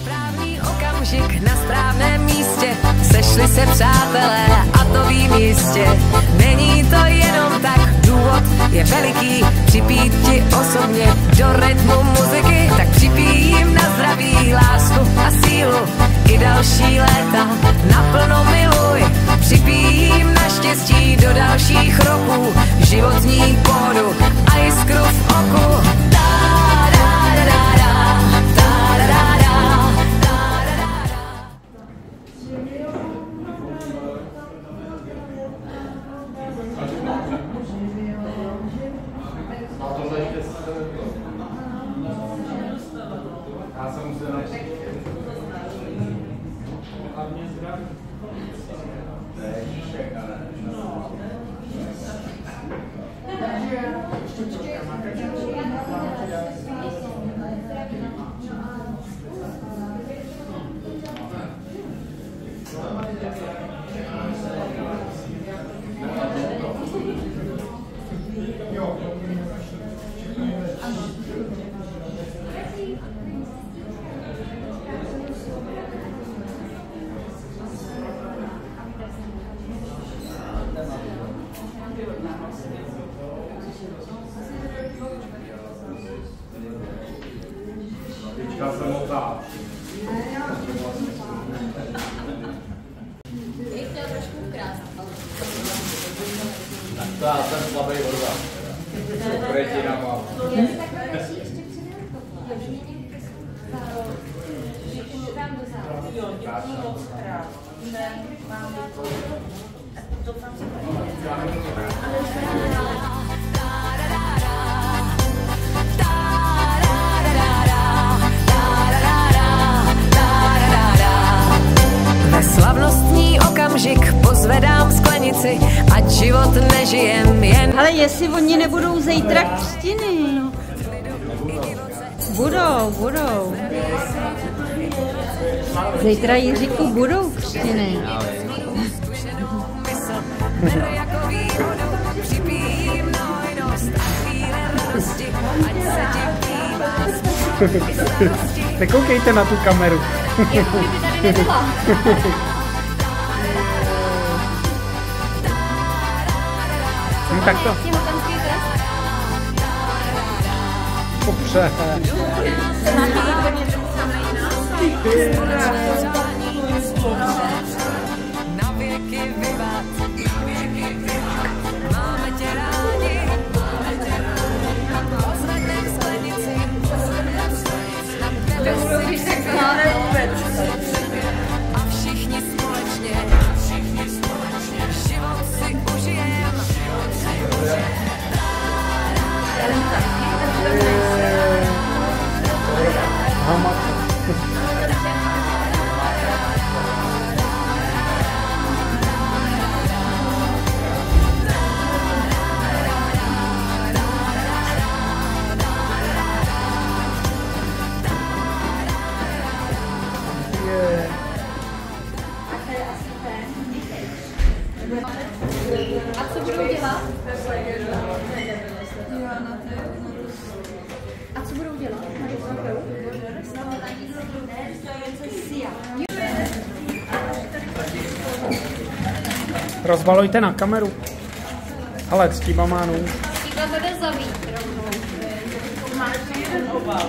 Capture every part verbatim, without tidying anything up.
Správný okamžik na správném místě, sešli se přátelé a to vím jistě. Není to jenom tak, důvod je veliký, připít ti osobně do rytmu muziky. Tak připijím na zdraví, lásku a sílu, i další léta naplno miluj. Připijím na štěstí do dalších roků, životní pohodu a jiskru v oku. Teďka se motá. Je chtěl trošku ukrást. Tak to já jsem slabý voda. Pretina mám. Já si takhle radši ještě přidám to. Já už mě někdy stalo, že to dám do záleží. Jo, děkuji moc krát. Ne, mám to. To tam se Slavnostní okamžik, pozvedám sklenici, ať život nežijem jen. Ale jestli oni nebudou zítra křtiny. Budou, budou. Zítra Jiříku budou křtiny. Nekoukejte na tu kameru. No, tak to. Popře. Na věky vyvat, máme tě rádi, pozvednem sklenici, nad tebe si a všichni společně, život si užijem. A co budou dělat? A co budou dělat? Rozbalujte na kameru. Ale s tím má nůž. Tíka to jde zavít rovnou. Máš jeden obal.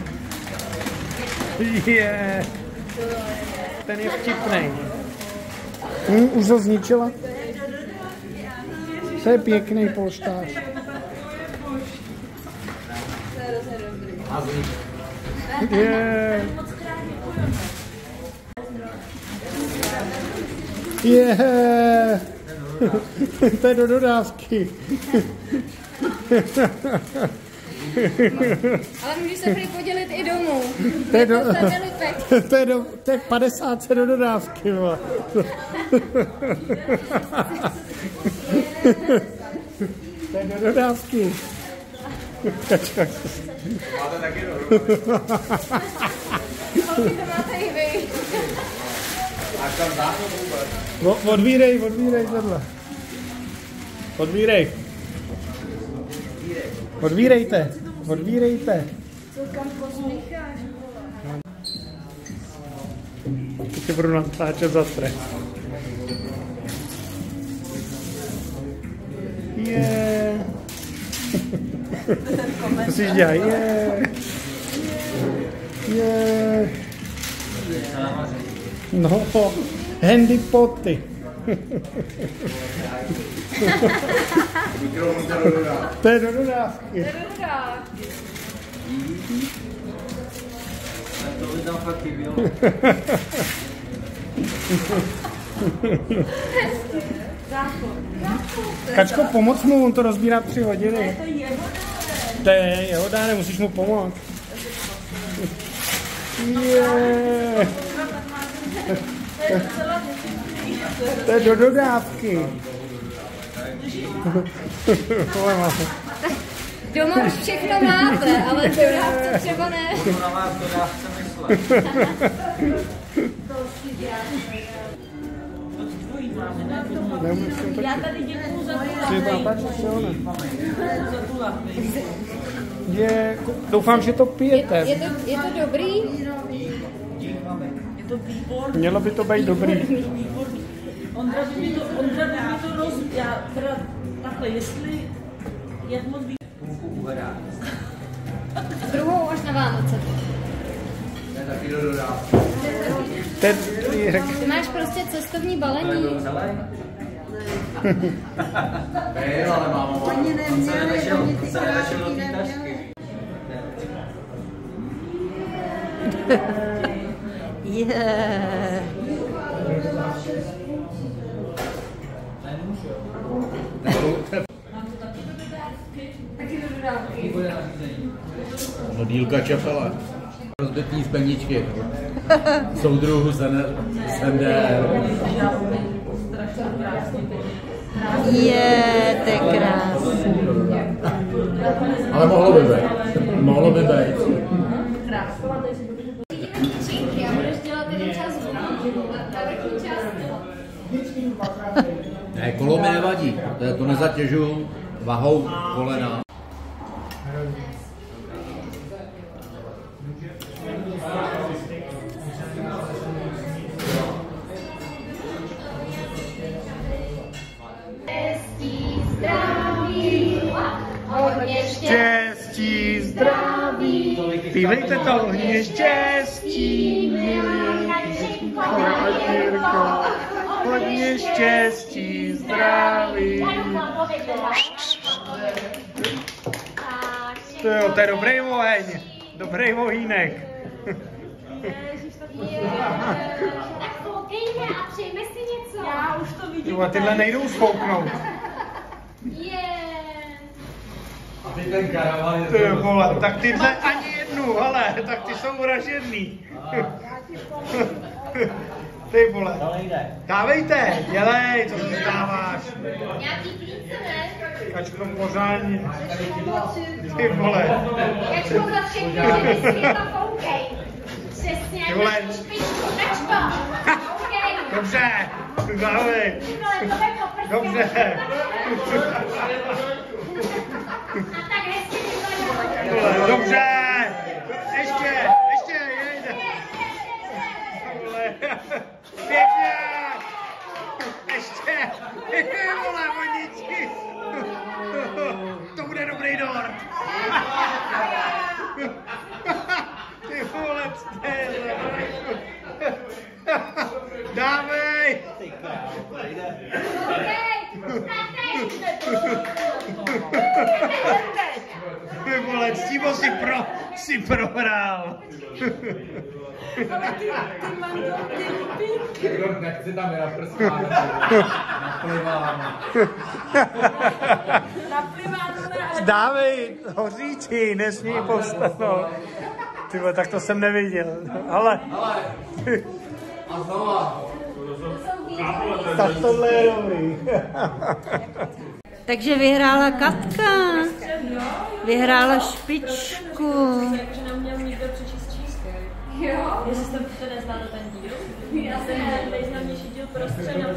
Je. Ten je vtipnej. Hm, už ho zničila? To je pěkný polštář. Je. Je. To je do dodávky. Ale můžeš se prý podělit i domů. To je do, to je do, to je padesát do dodávky. To je do dodávky. Máte taky do To máte i vy. Až tam dáme vůbec. Odvírej, odvírej tohle. Odvírej. Odvírejte, odvírejte. Co kam posmícháš? Teď tě budu natáčet za stres. Je. Musíš dělat je. Je. No, handy poty. To je do dodávky. To by tam fakt chybělo. Kačko, pomoct mu, on to rozbírá tři hodiny. To je jeho dáne, musíš mu pomoct. Je. To je do dodávky. Doma už všechno máte, ale dodávce třeba ne. Ona má v dodávce myslet. Já tady děkuju za Je, doufám, že to pijete. Je to, je to dobrý? Je to výborný. Mělo by to být dobrý. Ondra by mi to, Ondra by mi to roz... Já teda takhle, jestli... Jak moc ví... Půlku uvedá. Druhou až na Vánoce. To je taky do dodávky. Ten, Ty máš prostě cestovní balení. Ne, ale mámo, oni neměli, oni ty krásky neměli. Je. No dílka čepele. Rozbitý z peničky. Soudruhu Sender. Je, to je krásný. Ale mohlo by být. Mohlo by být. A budeš dělat jeden čas ta vrchní část. Ne, kolo mi nevadí. To, je, to nezatěžuju vahou kolena. štěstí, zdraví, pívejte to, hodně štěstí, hodně štěstí, zdraví. To jo, to je dobrý oheň, dobrý ohýnek. Tak koukejme a přejme si něco. Já už to vidím. Jo, a tyhle nejdou spouknout. A ty ten karavan je... Ty vole, tak tyhle ani jednu, hele, tak ty jsou vražedný. Ty vole. Dávejte, dělej, co si dáváš. Nějaký plínce, ne? Kačko, pořádně. Ty vole. Kačko, za všechny, že ty světla koukej. Přesně, Ty vole. na špičku, Kačko. Koukej. Dobře, dávej. Dobře. A tak hezky vypadá. Vole, dobře. Ještě, ještě, jejde. Vole, pěkně. Ještě. Vole, vodičky. To bude dobrý dort. Ty vole, stejle. Dávej. Ty vole, Ctivo si pro, si prohrál. Nechci tam je naprskáno. Napliváno. Dávej, hoříči, nesmí povstanout. Ty vole, tak to jsem neviděl. Ale. A znova. Tak tohle je dobrý. Takže vyhrála Katka. Vyhrála špičku. Takže nám měl někdo přečíst číslo. Jo. Jestli jste to neznáte ten díl. Já jsem nejznámější díl prostřed na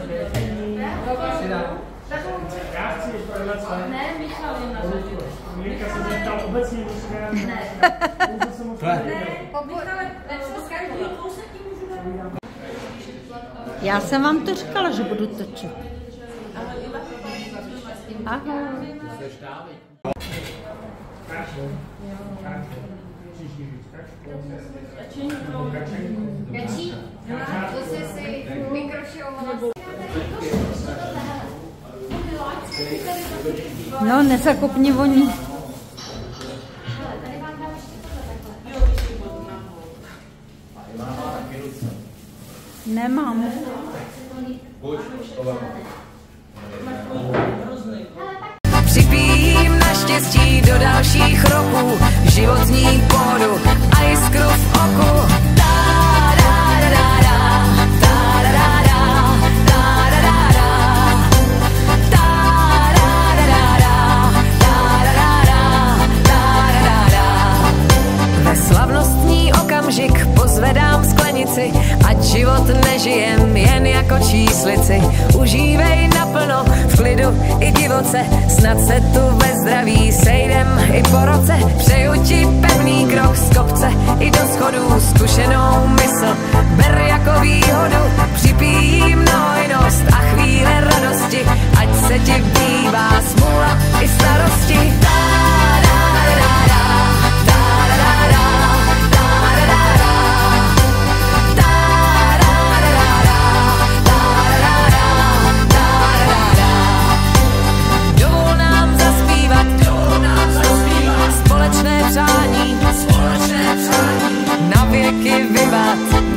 Ne, Michal je na řadě. Mirka se zeptal obecně, musíme... Ne. Ne. Michale, co s každým kousek ti můžu dát? Já jsem vám to říkala, že budu točit. Ahoj. Kačí, zase si mikrošovala. No, nezakopni voní. Nemám. Připijím naštěstí do dalších roků, životní pohodu a jiskru v oku. Ve slavnostní okamžik pozvedám sklenici, ať život nežijem jen jako číslici. Užívej naplno, v klidu i divoce, snad se tu ve zdraví sejdem i po roce. Přeju ti pevný krok z kopce i do schodů, zkušenou mysl ber jako výhodu. Připijím na hojnost a chvíle radosti, ať se ti bývá smůla i starosti. Společné přání, společné přání, na věky vyvat.